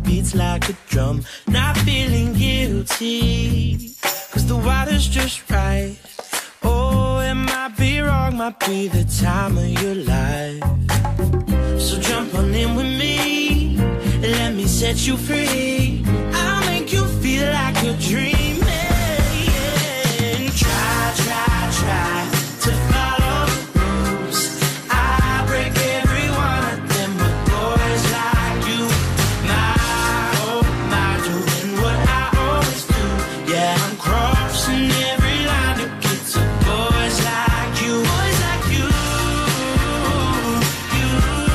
beats like a drum. Not feeling guilty, cause the water's just right. Oh, it might be wrong, might be the time of your life. So jump on in with me, and let me set you free. I'll make you feel like you're dreaming. Try, try, try to follow the rules. I break every one of them with boys like you. My, oh my, doing what I always do. Yeah, I'm crossing every line to get to boys like you. Boys like you, you.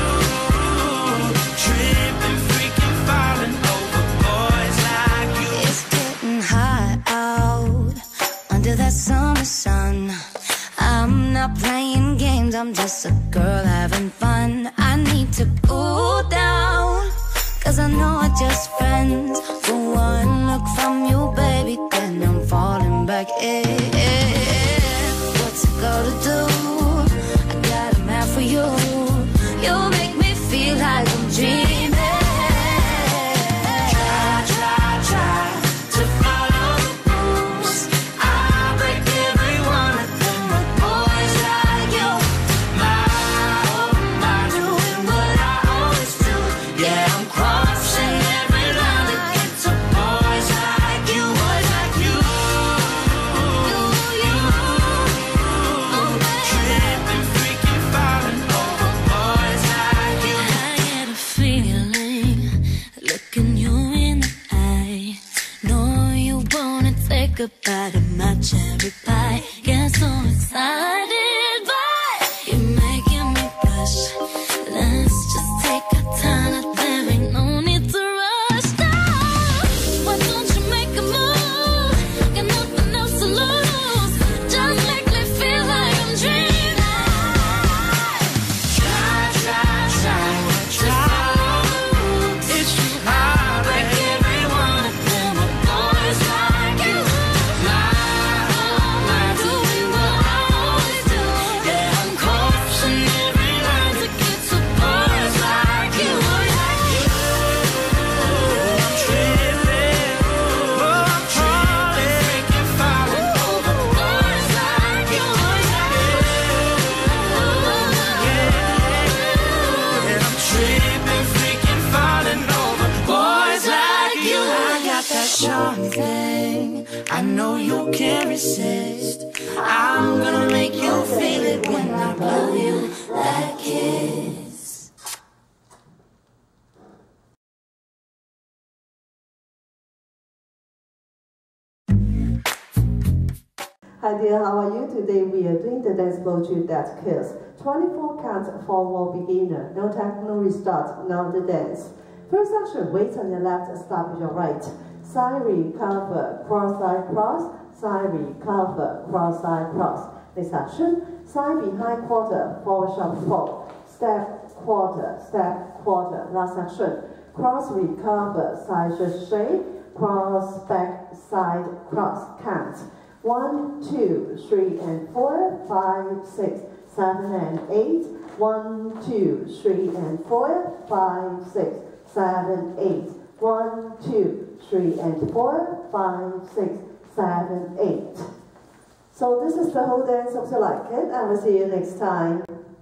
Tripping, freaking, falling over boys like you. It's getting hot out under that summer sun. I'm not playing games, I'm just a girl having fun. I need to cool down, cause I know we're just friends. For one look from you, baby, then I'm falling back in. What's it gonna do? I got a man for you. You make me feel like I'm dreaming. Try, try, try to follow the rules. I break every one of them with boys like you. My, oh my, doing what I always do. Yeah, I'm crossing every line to get to boys like you. Boys like you, you. Tripping, freaking, falling over boys like you. I get a feeling, looking you in the eye. Know you wanna take a bite of my cherry pie. Get so excited, but you're making me blush. Let's just take our time, there ain't no need to rush now. Why don't you make a move? Got nothing else to lose. Just make me feel like I'm dreaming. Try, try, try to follow the rules. It's too hard, break every one of them with boys like you. My, oh my, doing what I always do. Yeah, I'm crossing every line to get to boys like you. I'm tripping, oh I'm falling, freaking falling over boys like you. And I'm tripping, freaking falling over boys like you. I got that charm thing, I know you can't resist. I'm gonna make you feel it when I blow you that kiss. Hi dear, how are you? Today we are doing the dance poetry that kills. 24 counts for beginner. No techno restart, now the dance. First action, weight on your left, stop with your right. Side recover, cross side cross, side recover, cross side cross. Next action, side behind quarter, forward sharp fold. Step quarter, step quarter. Last action, cross recover, side straight, cross back side cross. Count. 1, 2, 3, and 4, 5, 6, 7, and 8. 1, 2, 3, and 4, 5, 6, 7, 8. 1, 2, 3, and 4, 5, 6, 7, 8. So this is the whole dance. Hope you like it. I will see you next time.